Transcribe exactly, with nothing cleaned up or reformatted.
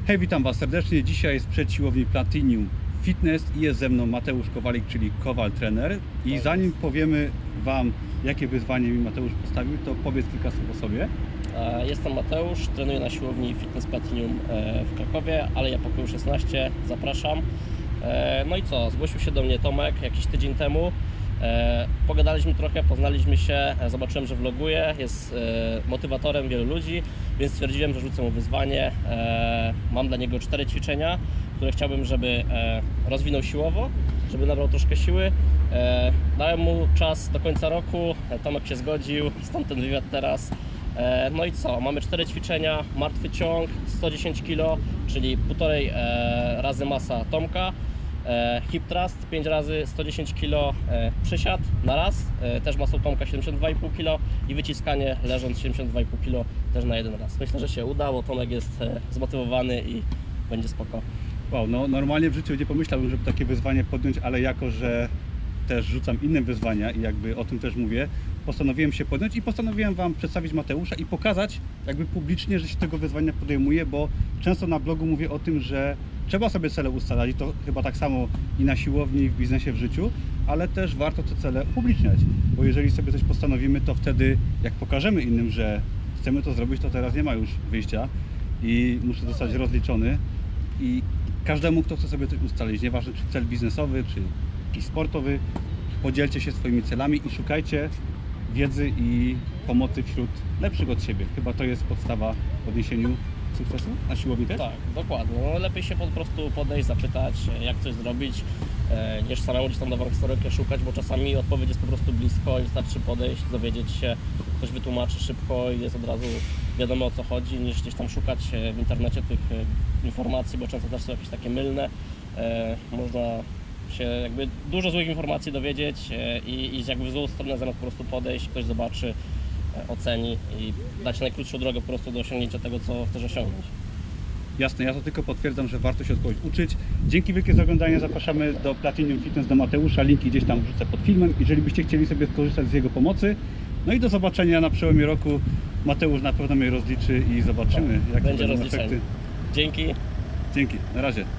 Hej, witam Was serdecznie. Dzisiaj jest przed siłowni Platinum Fitness i jest ze mną Mateusz Kowalik, czyli Kowal Trener. I Tak zanim jest. powiemy Wam, jakie wyzwanie mi Mateusz postawił, to powiedz kilka słów o sobie. Jestem Mateusz, trenuję na siłowni Fitness Platinum w Krakowie, Aleja Pokoju szesnaście, zapraszam. No i co, zgłosił się do mnie Tomek jakiś tydzień temu. Pogadaliśmy trochę, poznaliśmy się, zobaczyłem, że vloguje, jest motywatorem wielu ludzi, więc stwierdziłem, że rzucę mu wyzwanie. Mam dla niego cztery ćwiczenia, które chciałbym, żeby rozwinął siłowo, żeby nabrał troszkę siły. Dałem mu czas do końca roku, Tomek się zgodził, stąd ten wywiad teraz. No i co, mamy cztery ćwiczenia: martwy ciąg sto dziesięć kilo, czyli półtorej razy masa Tomka, hip thrust pięć razy sto dziesięć kilo, przysiad na raz, też masą Tomka siedemdziesiąt dwa i pół kilo i wyciskanie leżąc siedemdziesiąt dwa i pół kilo też na jeden raz. Myślę, że się uda, bo Tomek jest zmotywowany i będzie spoko. Wow, no normalnie w życiu nie pomyślałbym, żeby takie wyzwanie podjąć, ale jako, że też rzucam inne wyzwania i jakby o tym też mówię, postanowiłem się podjąć i postanowiłem Wam przedstawić Mateusza i pokazać jakby publicznie, że się tego wyzwania podejmuję, bo często na blogu mówię o tym, że trzeba sobie cele ustalać i to chyba tak samo i na siłowni, w biznesie, w życiu, ale też warto te cele upubliczniać, bo jeżeli sobie coś postanowimy, to wtedy jak pokażemy innym, że chcemy to zrobić, to teraz nie ma już wyjścia i muszę zostać rozliczony i każdemu, kto chce sobie coś ustalić, nieważne czy cel biznesowy, czy jakiś sportowy, podzielcie się swoimi celami i szukajcie wiedzy i pomocy wśród lepszych od siebie. Chyba to jest podstawa w odniesieniu sukcesu na siłowni też? Tak, dokładnie. No, lepiej się po prostu podejść, zapytać, jak coś zrobić, e, niż samemu gdzieś tam nową historykę szukać, bo czasami odpowiedź jest po prostu blisko i wystarczy podejść, dowiedzieć się, ktoś wytłumaczy szybko i jest od razu wiadomo, o co chodzi, niż gdzieś tam szukać w internecie tych informacji, bo często też są jakieś takie mylne. E, można się jakby dużo złych informacji dowiedzieć e, i iść jakby w złą stronę, zamiast po prostu podejść, ktoś zobaczy, oceni i dać najkrótszą drogę po prostu do osiągnięcia tego, co chcesz osiągnąć. Jasne, ja to tylko potwierdzam, że warto się od kogoś uczyć. Dzięki wielkie za oglądanie, zapraszamy do Platinum Fitness, do Mateusza, linki gdzieś tam wrzucę pod filmem, jeżeli byście chcieli sobie skorzystać z jego pomocy. No i do zobaczenia na przełomie roku. Mateusz na pewno mnie rozliczy i zobaczymy, Tak, jakie będzie będą rozliczenie. efekty. Dzięki. Dzięki, na razie.